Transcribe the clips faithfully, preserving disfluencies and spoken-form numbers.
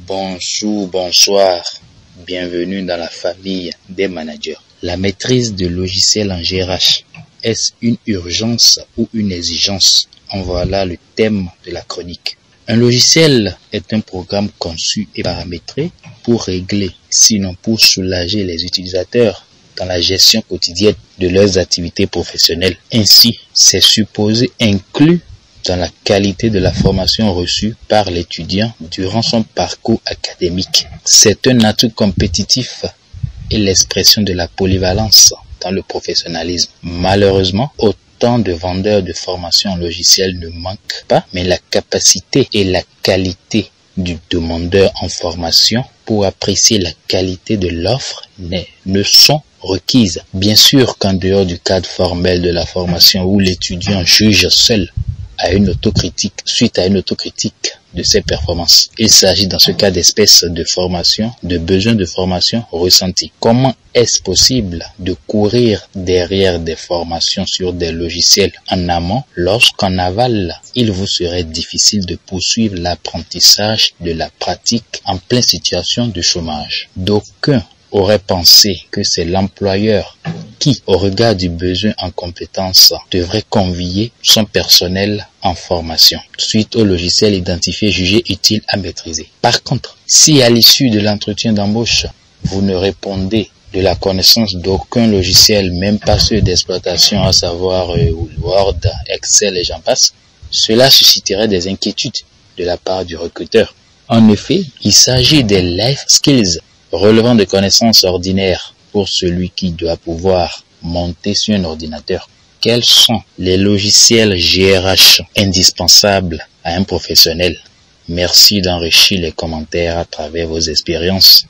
Bonjour, bonsoir, bienvenue dans la famille des managers. La maîtrise de logiciels en G R H, est-ce une urgence ou une exigence? En voilà le thème de la chronique. Un logiciel est un programme conçu et paramétré pour régler, sinon pour soulager les utilisateurs dans la gestion quotidienne de leurs activités professionnelles. Ainsi, c'est supposé inclus dans la qualité de la formation reçue par l'étudiant durant son parcours académique. C'est un atout compétitif et l'expression de la polyvalence dans le professionnalisme. Malheureusement, autant de vendeurs de formation en logiciel ne manquent pas, mais la capacité et la qualité du demandeur en formation pour apprécier la qualité de l'offre ne sont requises. Bien sûr qu'en dehors du cadre formel de la formation où l'étudiant juge seul à une autocritique, suite à une autocritique de ses performances. Il s'agit dans ce cas d'espèces de formation, de besoins de formation ressentis. Comment est-ce possible de courir derrière des formations sur des logiciels en amont lorsqu'en aval, il vous serait difficile de poursuivre l'apprentissage de la pratique en pleine situation de chômage? D'aucuns auraient pensé que c'est l'employeur qui, au regard du besoin en compétences, devrait convier son personnel en formation, suite au logiciel identifié jugé utile à maîtriser. Par contre, si à l'issue de l'entretien d'embauche, vous ne répondez de la connaissance d'aucun logiciel, même pas ceux d'exploitation, à savoir euh, Word, Excel et j'en passe, cela susciterait des inquiétudes de la part du recruteur. En effet, il s'agit des life skills relevant de connaissances ordinaires pour celui qui doit pouvoir monter sur un ordinateur. Quels sont les logiciels G R H indispensables à un professionnel? Merci d'enrichir les commentaires à travers vos expériences.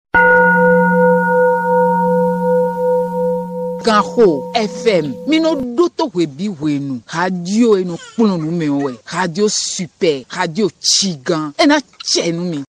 Kanho F M mino doto webi wenu radio eno kpunu me we radio super radio chigan ena chenu mi